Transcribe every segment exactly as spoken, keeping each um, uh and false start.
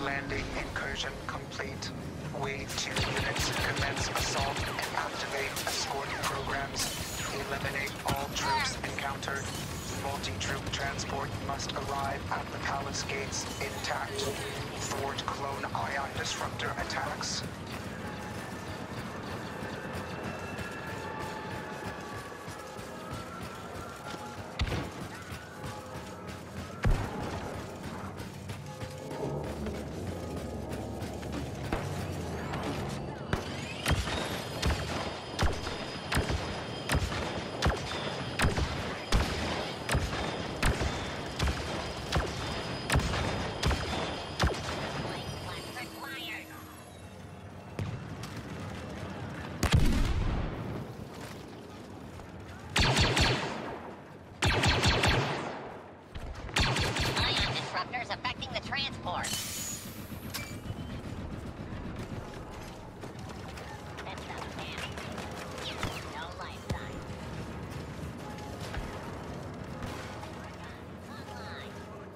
Landing incursion complete. Wave two units commence assault and activate escort programs. Eliminate all troops encountered. Multi-troop transport must arrive at the palace gates intact. Thwart clone ion disruptor attacks. Affecting the transport. That's not bad. No lifetime. Online.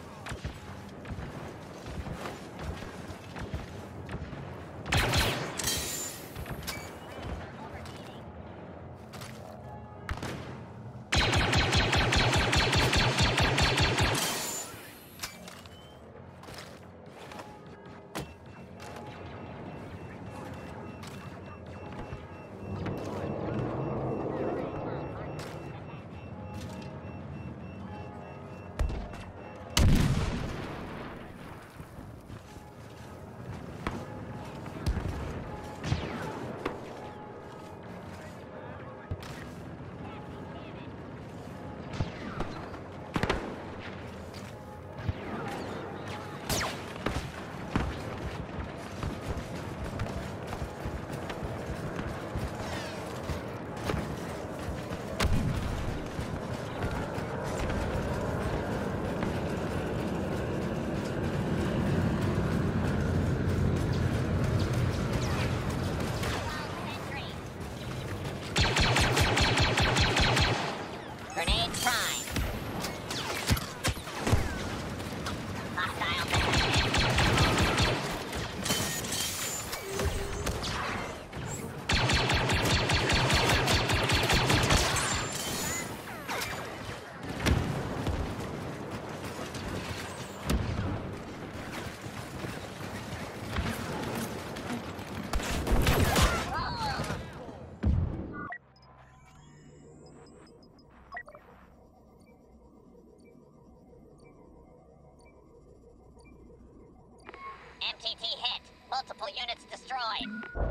M T T hit. Multiple units destroyed.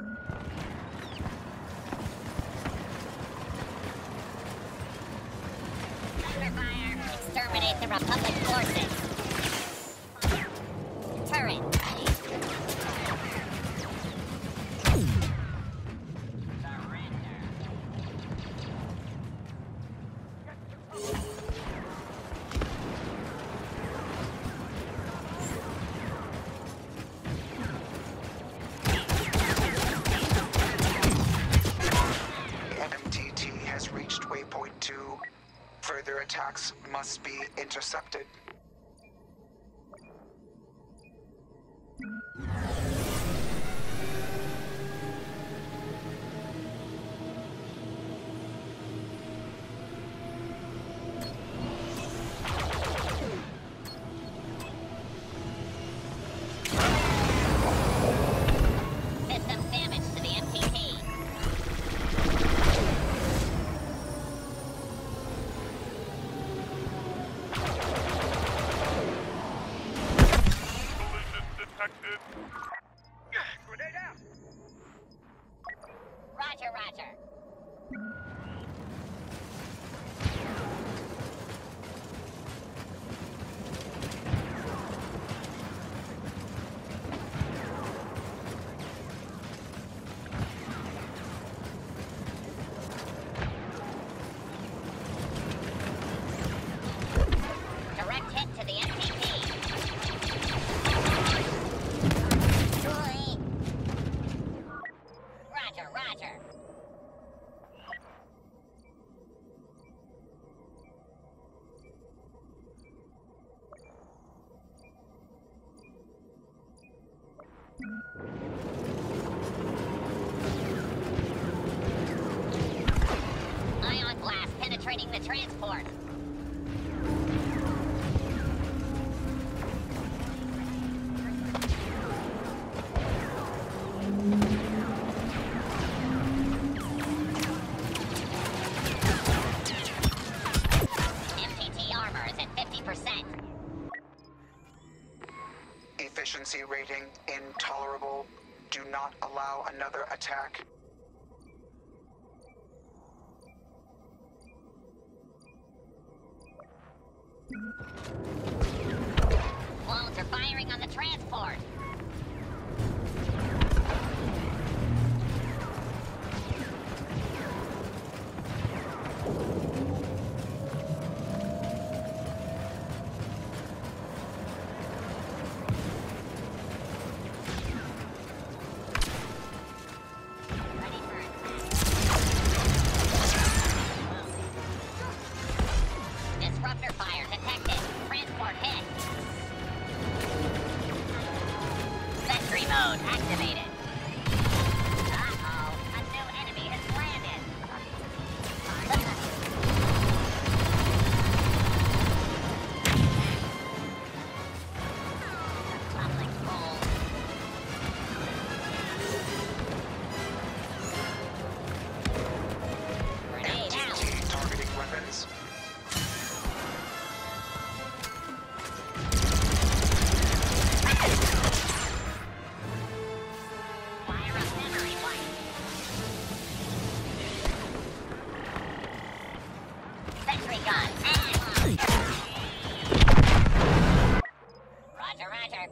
Thunderfire! Exterminate the Republic forces! Turret ready! M T T has reached waypoint two. Further attacks must be intercepted. System damage to the M T T. Collision detected. Grenade out! Roger, roger. Direct hit to the M T T. Joy. Roger, roger. Ion blast penetrating the transport. M T T armor is at fifty percent. Efficiency rating intolerable. Do not allow another attack. Clones are firing on the transport. Ready for attack. Disruptor fire detected. Transport hit. Sentry mode activated. Uh-oh, a new enemy has landed. Public roll. Grenade out. M T T targeting weapons. Fire up memory light. Sentry gun. Action. Roger, roger.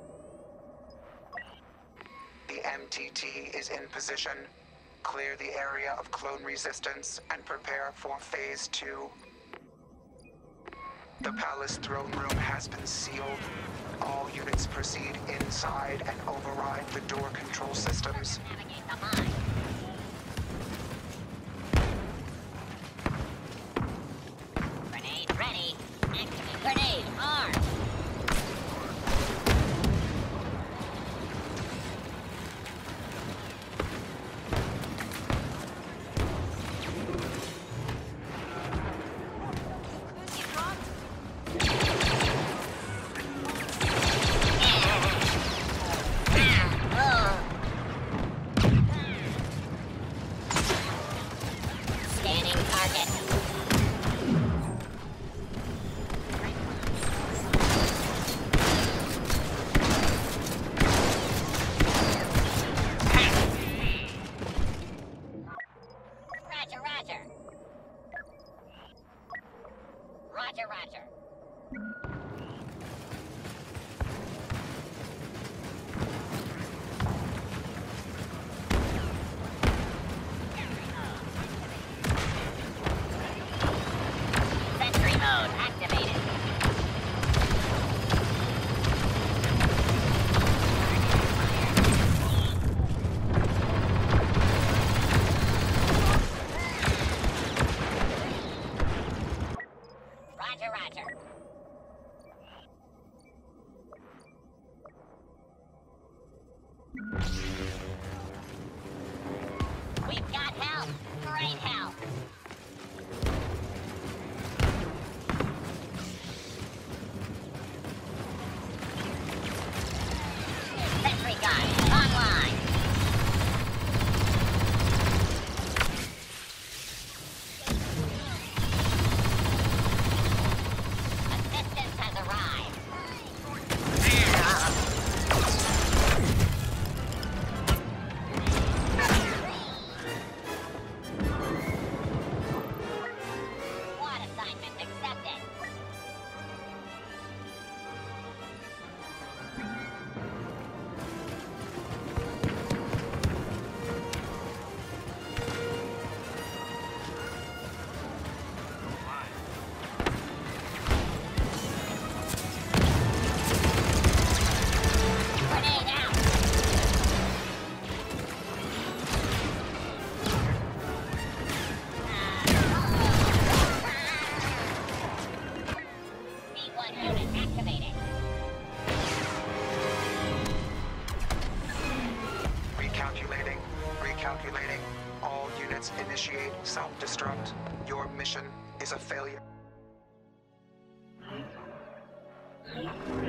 The M T T is in position. Clear the area of clone resistance and prepare for phase two. The palace throne room has been sealed. All units proceed inside and override the door control systems. Navigate the mine. Grenade ready. Activate grenade armed. Scanning target. Roger. Roger, roger. Sentry mode activated. Roger, roger. We've got help. Great help. Sentry gun online. Assistance has arrived. Squad assignment accepted. Grenade out. B one unit activated. Recalculating. Recalculating. All units initiate self-destruct. Your mission is a failure.